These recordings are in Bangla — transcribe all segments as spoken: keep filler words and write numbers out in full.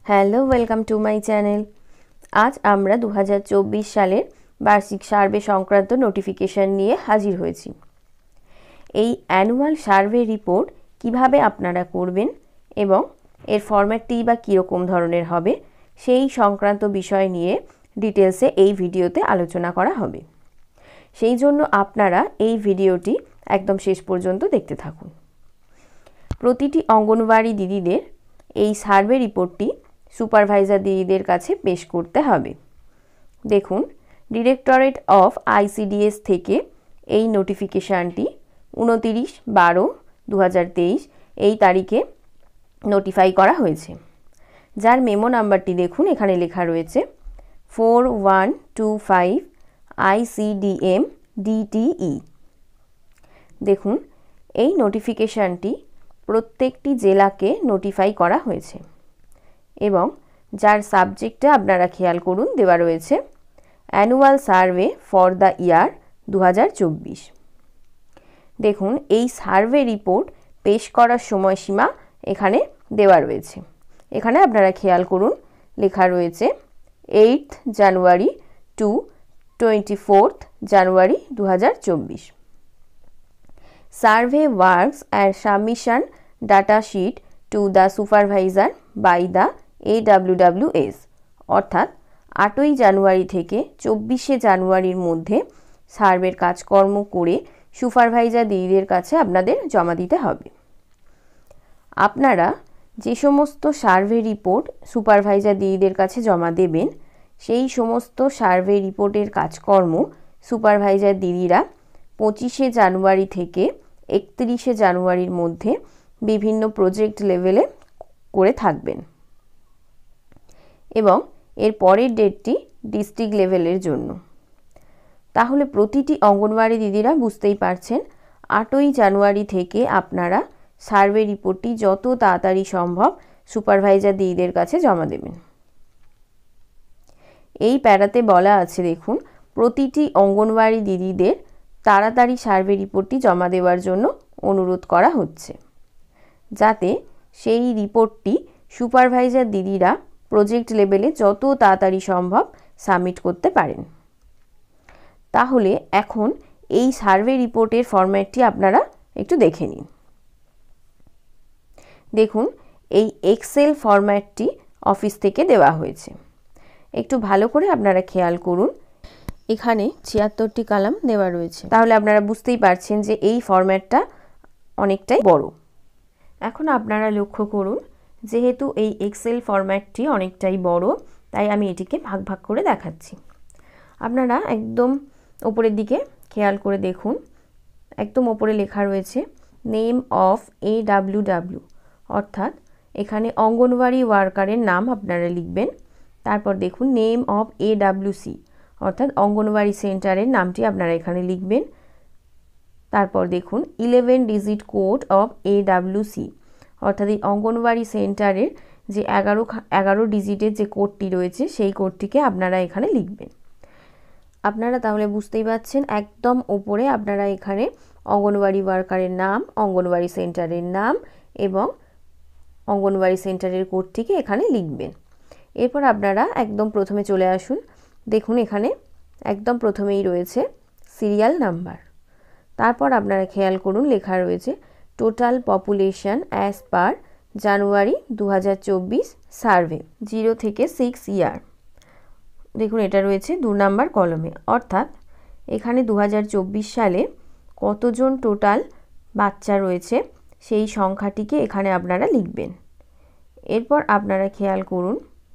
Hello, welcome to my channel. আজ আমরা দু হাজার চব্বিশ সালের বার্ষিক সার্ভে সংক্রান্ত নোটিফিকেশন নিয়ে হাজির হয়েছি। এই অ্যানুয়াল সার্ভে রিপোর্ট কিভাবে আপনারা করবেন এবং এর ফরম্যাটটি বা কীরকম ধরনের হবে সেই সংক্রান্ত বিষয় নিয়ে ডিটেলসে এই ভিডিওতে আলোচনা করা হবে। সেই জন্য আপনারা এই ভিডিওটি একদম শেষ পর্যন্ত দেখতে থাকুন। প্রতিটি অঙ্গনওয়াড়ি দিদিদের এই সার্ভে রিপোর্টটি সুপারভাইজার দিদিদের কাছে পেশ করতে হবে। দেখুন, ডিরেক্টরেট অফ আইসিডিএস থেকে এই নোটিফিকেশানটি উনতিরিশ বারো দু হাজার তেইশ এই তারিখে নোটিফাই করা হয়েছে, যার মেমো নাম্বারটি দেখুন এখানে লেখা রয়েছে four one two five ICDM DTE. দেখুন, এই নোটিফিকেশানটি প্রত্যেকটি জেলাকে নোটিফাই করা হয়েছে এবং যার সাবজেক্টে আপনারা খেয়াল করুন দেওয়া রয়েছে annual survey for the year দু হাজার চব্বিশ। দেখুন, এই সার্ভে রিপোর্ট পেশ করার সময়সীমা এখানে দেওয়া রয়েছে। এখানে আপনারা খেয়াল করুন লেখা রয়েছে eight January to twenty fourth January দু হাজার চব্বিশ। Survey works and submission data sheet to the supervisor by the A W W S, অর্থাৎ আটই জানুয়ারি থেকে চব্বিশে জানুয়ারির মধ্যে সার্ভের কাজকর্ম করে সুপারভাইজার দিদিদের কাছে আপনাদের জমা দিতে হবে। আপনারা যে সমস্ত সার্ভে রিপোর্ট সুপারভাইজার দিদিদের কাছে জমা দেবেন সেই সমস্ত সার্ভে রিপোর্টের কাজকর্ম সুপারভাইজার দিদিরা পঁচিশে জানুয়ারি থেকে একত্রিশে জানুয়ারির মধ্যে বিভিন্ন প্রজেক্ট লেভেলে করে থাকবেন এবং এর পরের ডেটটি ডিস্ট্রিক্ট লেভেলের জন্য। তাহলে প্রতিটি অঙ্গনওয়াড়ি দিদিরা বুঝতেই পারছেন আটই জানুয়ারি থেকে আপনারা সার্ভে রিপোর্টটি যত তাড়াতাড়ি সম্ভব সুপারভাইজার দিদিদের কাছে জমা দেবেন। এই প্যারাতে বলা আছে, দেখুন, প্রতিটি অঙ্গনওয়াড়ি দিদিদের তাড়াতাড়ি সার্ভে রিপোর্টটি জমা দেওয়ার জন্য অনুরোধ করা হচ্ছে, যাতে সেই রিপোর্টটি সুপারভাইজার দিদিরা প্রজেক্ট লেভেলে যত তাড়াতাড়ি সম্ভব সাবমিট করতে পারেন। তাহলে এখন এই সার্ভে রিপোর্টের ফরম্যাটটি আপনারা একটু দেখে নিন। দেখুন, এই এক্সেল ফরম্যাটটি অফিস থেকে দেওয়া হয়েছে। একটু ভালো করে আপনারা খেয়াল করুন, এখানে ছিয়াত্তরটি কলাম দেওয়া রয়েছে। তাহলে আপনারা বুঝতেই পারছেন যে এই ফরম্যাটটা অনেকটাই বড়। এখন আপনারা লক্ষ্য করুন, যেহেতু এই এক্সেল ফরম্যাটটি অনেকটাই বড়, তাই আমি এটিকে ভাগ ভাগ করে দেখাচ্ছি। আপনারা একদম ওপরের দিকে খেয়াল করে দেখুন, একদম ওপরে লেখা রয়েছে name of A W W, অর্থাৎ এখানে অঙ্গনওয়াড়ি ওয়ার্কারের নাম আপনারা লিখবেন। তারপর দেখুন name of A W C, অর্থাৎ অঙ্গনওয়াড়ি সেন্টারের নামটি আপনারা এখানে লিখবেন। তারপর দেখুন eleven digit code of A W C, অর্থাৎ এই অঙ্গনওয়াড়ি সেন্টারের যে এগারো এগারো ডিজিটের যে কোডটি রয়েছে সেই কোডটিকে আপনারা এখানে লিখবেন। আপনারা তাহলে বুঝতেই পারছেন একদম ওপরে আপনারা এখানে অঙ্গনওয়াড়ি ওয়ার্কারের নাম, অঙ্গনওয়াড়ি সেন্টারের নাম এবং অঙ্গনওয়াড়ি সেন্টারের কোডটিকে এখানে লিখবেন। এরপর আপনারা একদম প্রথমে চলে আসুন। দেখুন, এখানে একদম প্রথমেই রয়েছে সিরিয়াল নাম্বার। তারপর আপনারা খেয়াল করুন লেখা রয়েছে total population as per January দু হাজার চব্বিশ সার্ভে জিরো থেকে সিক্স ইয়ার। দেখুন, এটা রয়েছে দু নাম্বার কলমে, অর্থাৎ এখানে দু হাজার চব্বিশ সালে কতজন টোটাল বাচ্চা রয়েছে সেই সংখ্যাটিকে এখানে আপনারা লিখবেন। এরপর আপনারা খেয়াল করুন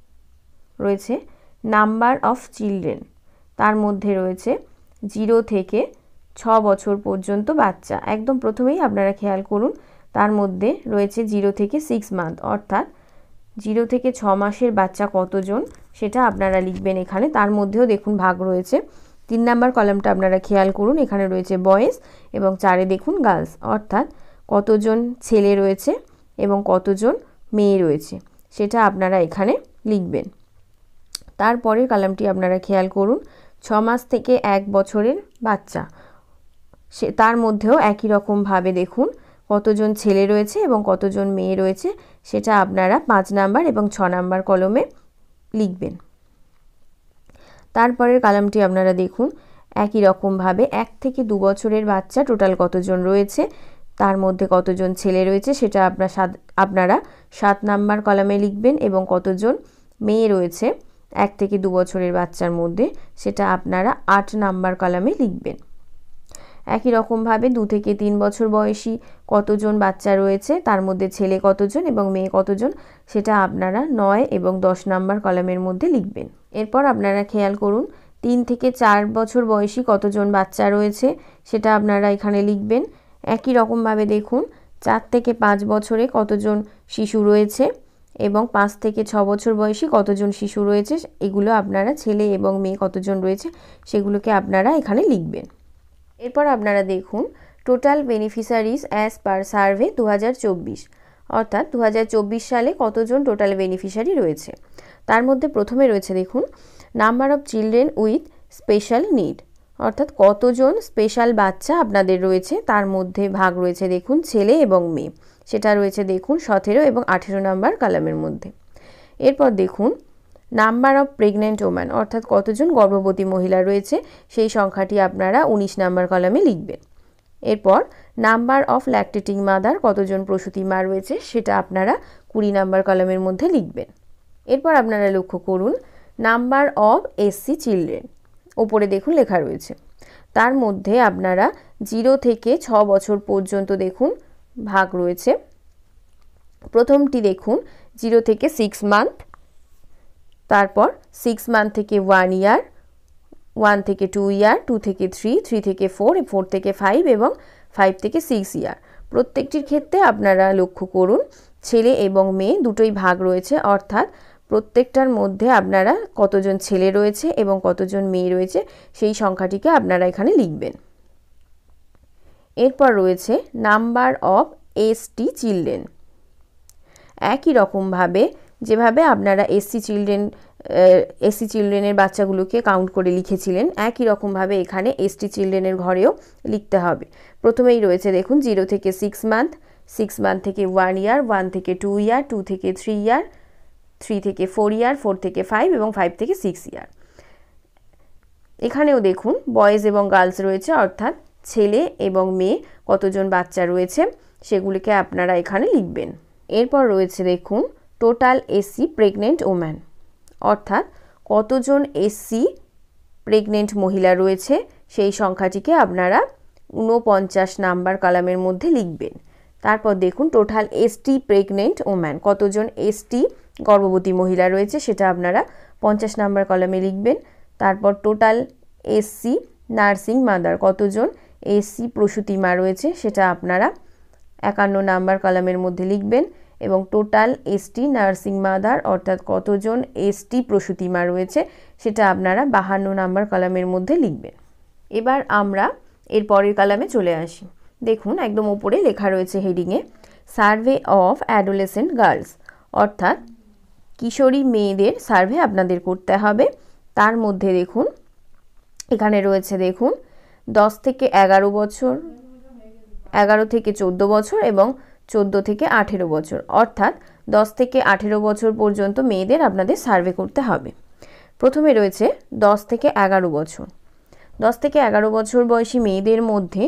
রয়েছে নাম্বার অফ চিলড্রেন, তার মধ্যে রয়েছে জিরো থেকে ছ বছর পর্যন্ত বাচ্চা। একদম প্রথমেই আপনারা খেয়াল করুন তার মধ্যে রয়েছে জিরো থেকে সিক্স মান্থ, অর্থাৎ জিরো থেকে ছ মাসের বাচ্চা কতজন সেটা আপনারা লিখবেন এখানে। তার মধ্যেও দেখুন ভাগ রয়েছে। তিন নাম্বার কলামটা আপনারা খেয়াল করুন, এখানে রয়েছে বয়েজ এবং চারে দেখুন গার্লস, অর্থাৎ কতজন ছেলে রয়েছে এবং কতজন মেয়ে রয়েছে সেটা আপনারা এখানে লিখবেন। তারপরের কলামটি আপনারা খেয়াল করুন ছ মাস থেকে এক বছরের বাচ্চা, সে তার মধ্যেও একই রকমভাবে দেখুন কতজন ছেলে রয়েছে এবং কতজন মেয়ে রয়েছে সেটা আপনারা পাঁচ নাম্বার এবং ছ নাম্বার কলমে লিখবেন। তারপরের কলামটি আপনারা দেখুন, একই রকমভাবে এক থেকে দু বছরের বাচ্চা টোটাল কতজন রয়েছে, তার মধ্যে কতজন ছেলে রয়েছে সেটা আপনার সাত আপনারা সাত নাম্বার কলামে লিখবেন এবং কতজন মেয়ে রয়েছে এক থেকে দু বছরের বাচ্চার মধ্যে সেটা আপনারা আট নাম্বার কলামে লিখবেন। একই রকমভাবে দু থেকে তিন বছর বয়সী কতজন বাচ্চা রয়েছে, তার মধ্যে ছেলে কতজন এবং মেয়ে কতজন সেটা আপনারা নয় এবং দশ নাম্বার কলামের মধ্যে লিখবেন। এরপর আপনারা খেয়াল করুন, তিন থেকে চার বছর বয়সী কতজন বাচ্চা রয়েছে সেটা আপনারা এখানে লিখবেন। একই রকমভাবে দেখুন, চার থেকে পাঁচ বছরে কতজন শিশু রয়েছে এবং পাঁচ থেকে ছ বছর বয়সী কতজন শিশু রয়েছে, এগুলো আপনারা ছেলে এবং মেয়ে কতজন রয়েছে সেগুলোকে আপনারা এখানে লিখবেন। এরপর আপনারা দেখুন, total beneficiaries as per survey দু হাজার চব্বিশ, অর্থাৎ দু হাজার চব্বিশ সালে কতজন টোটাল বেনিফিশিয়ারি রয়েছে। তার মধ্যে প্রথমে রয়েছে দেখুন, number of children with special need, অর্থাৎ কতজন স্পেশাল বাচ্চা আপনাদের রয়েছে, তার মধ্যে ভাগ রয়েছে দেখুন ছেলে এবং মেয়ে, সেটা রয়েছে দেখুন সতেরো এবং আঠেরো নাম্বার কলামের মধ্যে। এরপর দেখুন, নাম্বার অফ প্রেগনেন্ট ওম্যান, অর্থাৎ কতজন গর্ভবতী মহিলা রয়েছে সেই সংখ্যাটি আপনারা উনিশ নাম্বার কলামে লিখবেন। এরপর নাম্বার অফ ল্যাকটেটিং মাদার, কতজন প্রসূতি মা রয়েছে সেটা আপনারা কুড়ি নাম্বার কলামের মধ্যে লিখবেন। এরপর আপনারা লক্ষ্য করুন, নাম্বার অফ এসসি চিলড্রেন, ওপরে দেখুন লেখা রয়েছে, তার মধ্যে আপনারা জিরো থেকে ছ বছর পর্যন্ত দেখুন ভাগ রয়েছে। প্রথমটি দেখুন জিরো থেকে সিক্স মান্থ, তারপর সিক্স মান্থ থেকে ওয়ান ইয়ার, ওয়ান থেকে টু ইয়ার, টু থেকে থ্রি, থ্রি থেকে ফোর, ফোর থেকে ফাইভ এবং ফাইভ থেকে সিক্স ইয়ার। প্রত্যেকটির ক্ষেত্রে আপনারা লক্ষ্য করুন ছেলে এবং মেয়ে দুটোই ভাগ রয়েছে, অর্থাৎ প্রত্যেকটার মধ্যে আপনারা কতজন ছেলে রয়েছে এবং কতজন মেয়ে রয়েছে সেই সংখ্যাটিকে আপনারা এখানে লিখবেন। এরপর রয়েছে নাম্বার অফ এসটি চিলড্রেন। একই রকমভাবে যেভাবে আপনারা এসসি চিলড্রেন এসসি চিলড্রেনের বাচ্চাগুলোকে কাউন্ট করে লিখেছিলেন, একই রকমভাবে এখানে এসটি চিলড্রেনের ঘরেও লিখতে হবে। প্রথমেই রয়েছে দেখুন জিরো থেকে সিক্স মান্থ, সিক্স মান্থ থেকে ওয়ান ইয়ার, ওয়ান থেকে টু ইয়ার, টু থেকে থ্রি ইয়ার, থ্রি থেকে ফোর ইয়ার, ফোর থেকে ফাইভ এবং ফাইভ থেকে সিক্স ইয়ার। এখানেও দেখুন বয়েজ এবং গার্লস রয়েছে, অর্থাৎ ছেলে এবং মেয়ে কতজন বাচ্চা রয়েছে সেগুলিকে আপনারা এখানে লিখবেন। এরপর রয়েছে দেখুন টোটাল এসসি প্রেগনেন্ট ওম্যান, অর্থাৎ কতজন এসসি প্রেগনেন্ট মহিলা রয়েছে সেই সংখ্যাটিকে আপনারা ঊনপঞ্চাশ নাম্বার কলামের মধ্যে লিখবেন। তারপর দেখুন টোটাল এসটি প্রেগনেন্ট ওম্যান, কতজন এসটি গর্ভবতী মহিলা রয়েছে সেটা আপনারা পঞ্চাশ নাম্বার কলামে লিখবেন। তারপর টোটাল এসসি নার্সিং মাদার, কতজন এসসি প্রসূতি মা রয়েছে সেটা আপনারা একান্ন নাম্বার কলামের মধ্যে লিখবেন। এবং টোটাল এসটি নার্সিং মাদার, অর্থাৎ কতজন এসটি প্রসূতি মা রয়েছে সেটা আপনারা বাহান্ন নাম্বার কলামের মধ্যে লিখবেন। এবার আমরা এর পরের কলামে চলে আসি। দেখুন একদম ওপরে লেখা রয়েছে হেডিংয়ে সার্ভে অফ অ্যাডোলেসেন্ট গার্লস, অর্থাৎ কিশোরী মেয়েদের সার্ভে আপনাদের করতে হবে। তার মধ্যে দেখুন এখানে রয়েছে দেখুন দশ থেকে এগারো বছর, এগারো থেকে চোদ্দো বছর এবং চোদ্দো থেকে আঠেরো বছর, অর্থাৎ দশ থেকে আঠেরো বছর পর্যন্ত মেয়েদের আপনাদের সার্ভে করতে হবে। প্রথমে রয়েছে দশ থেকে এগারো বছর, দশ থেকে এগারো বছর বয়সী মেয়েদের মধ্যে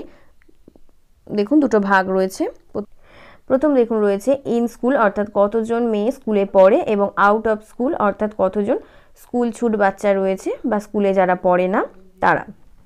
দেখুন দুটো ভাগ রয়েছে। প্রথম দেখুন রয়েছে ইন স্কুল, অর্থাৎ কতজন মেয়ে স্কুলে পড়ে, এবং আউট অফ স্কুল, অর্থাৎ কতজন স্কুল ছুট বাচ্চা রয়েছে বা স্কুলে যারা পড়ে না তারা।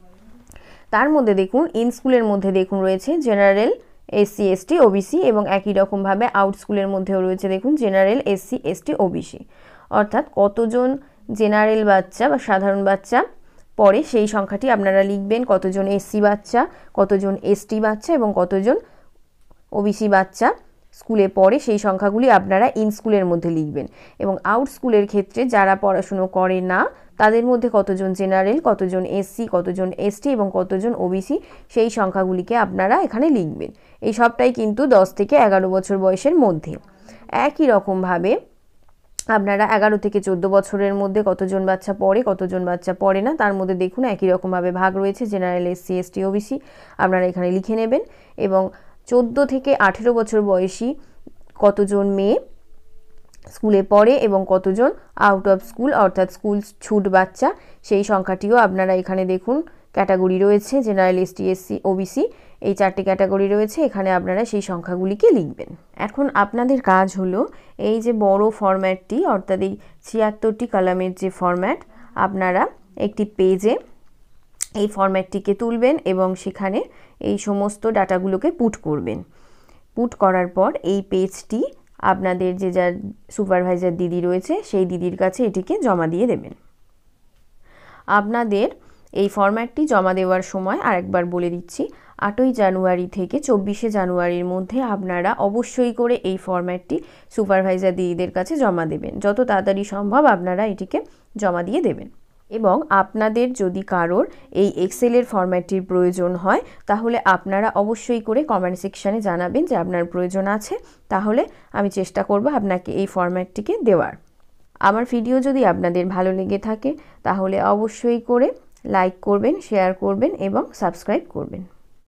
তার মধ্যে দেখুন ইন স্কুলের মধ্যে দেখুন রয়েছে জেনারেল, এসসি, এসটি, ওবিসি, এবং একই রকমভাবে আউট স্কুলের মধ্যেও রয়েছে দেখুন জেনারেল, এসসি, এসটি, ওবিসি, অর্থাৎ কতজন জেনারেল বাচ্চা বা সাধারণ বাচ্চা পড়ে সেই সংখ্যাটি আপনারা লিখবেন। কতজন এসসি বাচ্চা, কতজন এসটি বাচ্চা এবং কতজন ওবিসি বাচ্চা স্কুলে পড়ে সেই সংখ্যাগুলি আপনারা ইন স্কুলের মধ্যে লিখবেন। এবং আউট স্কুলের ক্ষেত্রে যারা পড়াশুনো করে না তাদের মধ্যে কতজন জেনারেল, কতজন এসসি, কতজন এসটি এবং কতজন ওবিসি সেই সংখ্যাগুলিকে আপনারা এখানে লিখবেন। এই সবটাই কিন্তু দশ থেকে এগারো বছর বয়সের মধ্যে। একই রকমভাবে আপনারা এগারো থেকে চোদ্দো বছরের মধ্যে কতজন বাচ্চা পড়ে, কতজন বাচ্চা পড়ে না তার মধ্যে দেখুন একই রকমভাবে ভাগ রয়েছে জেনারেল, এসসি, এসটি, ওবিসি আপনারা এখানে লিখে নেবেন। এবং চোদ্দো থেকে আঠেরো বছর বয়সী কতজন মেয়ে স্কুলে পড়ে এবং কতজন আউট অফ স্কুল অর্থাৎ স্কুল ছুট বাচ্চা, সেই সংখ্যাটিও আপনারা এখানে দেখুন। ক্যাটাগরি রয়েছে জেনারেল, এসটি, এসসি, ওবিসি, এই চারটি ক্যাটাগরি রয়েছে। এখানে আপনারা সেই সংখ্যাগুলিকে লিখবেন। এখন আপনাদের কাজ হলো এই যে বড় ফরম্যাটটি অর্থাৎ এই ছিয়াত্তরটি কলামের যে ফরম্যাট, আপনারা একটি পেজে এই ফরম্যাটটিকে তুলবেন এবং সেখানে এই সমস্ত ডাটাগুলোকে পুট করবেন। পুট করার পর এই পেজটি আপনাদের যে যার সুপারভাইজার দিদি রয়েছে সেই দিদির কাছে এটিকে জমা দিয়ে দেবেন। আপনাদের এই ফরম্যাটটি জমা দেওয়ার সময় আরেকবার বলে দিচ্ছি, আটই জানুয়ারি থেকে চব্বিশে জানুয়ারির মধ্যে আপনারা অবশ্যই করে এই ফরম্যাটটি সুপারভাইজার দিদিদের কাছে জমা দেবেন। যত তাড়াতাড়ি সম্ভব আপনারা এটিকে জমা দিয়ে দেবেন। এবং আপনাদের যদি কারোর এই এক্সেলের ফরম্যাটটির প্রয়োজন হয় তাহলে আপনারা অবশ্যই করে কমেন্ট সেকশানে জানাবেন যে আপনার প্রয়োজন আছে, তাহলে আমি চেষ্টা করব আপনাকে এই ফরম্যাটটিকে দেওয়ার। আমার ভিডিও যদি আপনাদের ভালো লেগে থাকে তাহলে অবশ্যই করে লাইক করবেন, শেয়ার করবেন এবং সাবস্ক্রাইব করবেন।